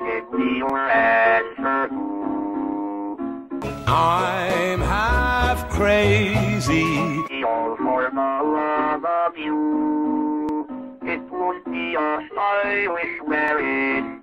give me your answer. I'm half crazy. All for the love of you. It would be a stylish marriage.